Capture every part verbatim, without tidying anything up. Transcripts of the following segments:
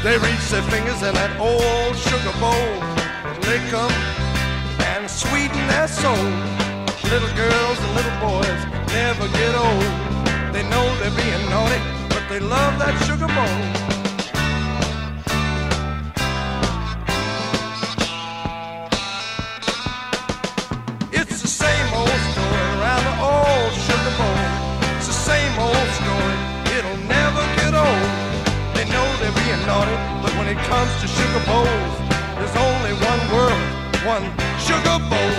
They reach their fingers in that old sugar bowl, lick 'em and sweeten their soul. Little girls and little boys never get old. They know they're being naughty, but they love that sugar bowl. It's the same old story around the old sugar bowl. It's the same old story, it'll never get old. They know they're being naughty, but when it comes to sugar bowls, there's only one world, one sugar bowl.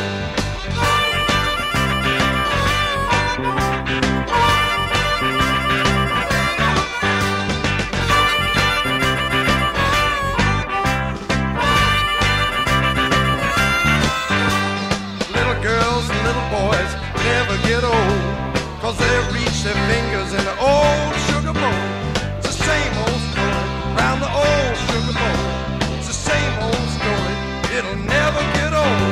Little girls and little boys never get old, 'cause they reach their fingers in the old sugar bowl. It's the same old story round the old sugar bowl. It's the same old story, it'll never get old.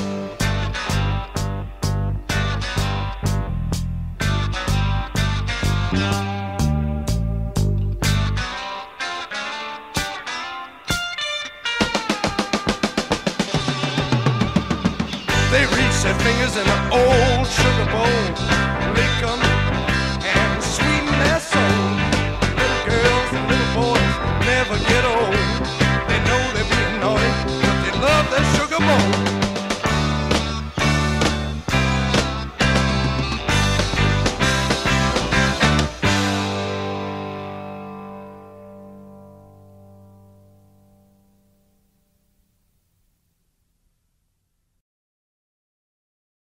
They reach their fingers in the old sugar bowl, lick 'em and sweeten their soul. Little girls and little boys never get old. They know they're being naughty, but they love that sugar bowl.